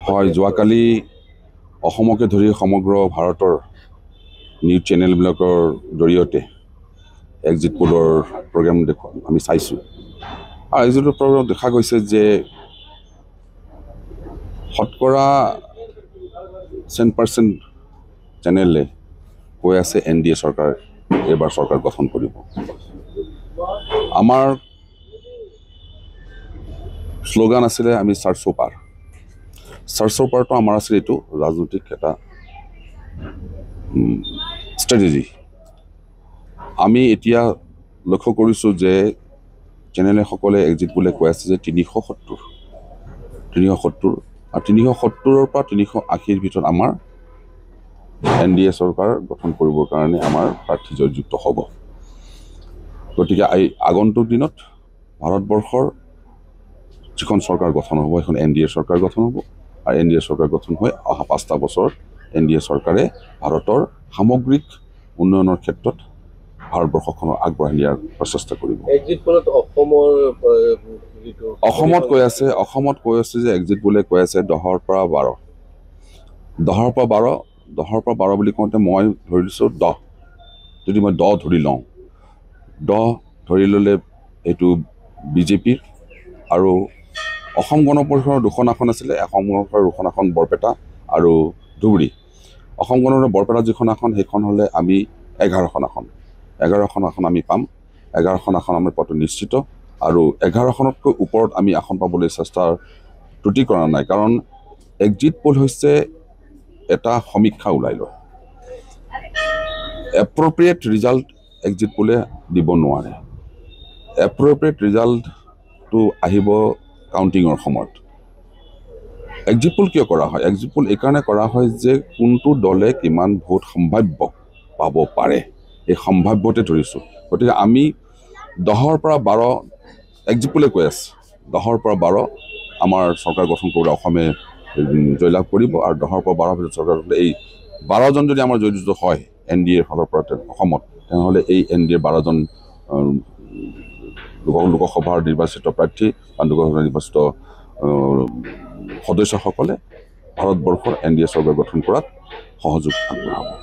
হয়, যোৱাকালি অসমকে ধৰি সমগ্ৰ ভাৰতৰ নিউজ চেনেলবিলাকৰ জৰিয়তে এক্সিট পোলৰ প্ৰগ্ৰাম আমি চাইছোঁ। আৰু এক্সিট পোল প্ৰগ্ৰামত দেখা গৈছে যে শতকৰা 10% চেনেলে কৈ আছে NDA চৰকাৰ এইবাৰ চৰকাৰ গঠন কৰিব। আমাৰ শ্লোগান আছিলে আমি চাৰ্চো পাৰ। চাৰ্চৰ পাৰটো আমাৰ আছিলে এইটো ৰাজনৈতিক এটা ষ্ট্ৰেটেজি। আমি এতিয়া লক্ষ্য কৰিছোঁ যে চেনেলসকলে এক্সিট পোলে কৈ আছে যে 370 আৰু 370ৰ পৰা 380ৰ ভিতৰত আমাৰ NDA চৰকাৰ গঠন কৰিবৰ কাৰণে আমাৰ প্ৰাৰ্থী জয়যুক্ত হ'ব। গতিকে আগন্তুক দিনত ভাৰতবৰ্ষৰ যিখন চৰকাৰ গঠন হ'ব সেইখন NDA চৰকাৰ গঠন হ'ব। আৰু NDA চৰকাৰ গঠন হৈ অহা 5টা বছৰত NDA চৰকাৰে ভাৰতৰ সামগ্ৰিক উন্নয়নৰ ক্ষেত্ৰত ভাৰতবৰ্ষখনক আগবঢ়াই নিয়াৰ প্ৰচেষ্টা কৰিব। অসমত কৈ আছে যে এক্সিট পোলে কৈ আছে 10ৰ পৰা 12। 10ৰ পৰা 12 বুলি কওঁতে মই ধৰি লৈছোঁ 10। যদি মই 10 ধৰি লওঁ, 10 ধৰি ল'লে এইটো বিজেপিৰ। আৰু অসম গণ পৰিষদৰ 2খন আসন আছিলে, অসম গণ পৰিষদৰ 2খন আসন বৰপেটা আৰু ধুবুৰী। অসম গণ পৰিষদৰ বৰপেটা যিখন আসন সেইখন হ'লে আমি 11খন আসন। 11খন আসন আমি পাম। 11খন আসন আমি পোৱাটো নিশ্চিত। আৰু 11খনতকৈ ওপৰত আমি আসন পাবলৈ চেষ্টাৰ ত্ৰুটি কৰা নাই, কাৰণ এক্সিট পোল হৈছে এটা সমীক্ষা ওলাই লয়। এপ্ৰপ্ৰিয়েট ৰিজাল্ট এক্সিট পোলে দিব নোৱাৰে। এপ্ৰপ্ৰিয়েট ৰিজাল্টটো আহিব কাউণ্টিঙৰ সময়ত। এক্সিট পোল কিয় কৰা হয়? এক্সিট পোল এইকাৰণে কৰা হয় যে কোনটো দলে কিমান ভোট সম্ভাৱ্য পাব পাৰে, এই সম্ভাৱ্যতে ধৰিছোঁ। গতিকে আমি 10ৰ পৰা 12 এক্সিট পোলে কৈ আছে 10ৰ পৰা 12 আমাৰ চৰকাৰ গঠন কৰিবলৈ অসমে জয়লাভ কৰিব। আৰু 10ৰ পৰা 12 ভিতৰত চৰকাৰ এই 12জন যদি আমাৰ জয়যুক্ত হয় NDAৰ ফালৰ পৰা অসমত, তেনেহ'লে এই NDAৰ 12জন লোকসভাৰ নিৰ্বাচিত প্ৰাৰ্থী বা লোকসভাৰ নিৰ্বাচিত সদস্যসকলে ভাৰতবৰ্ষৰ NDA চৰকাৰ গঠন কৰাত সহযোগ আগবঢ়াব।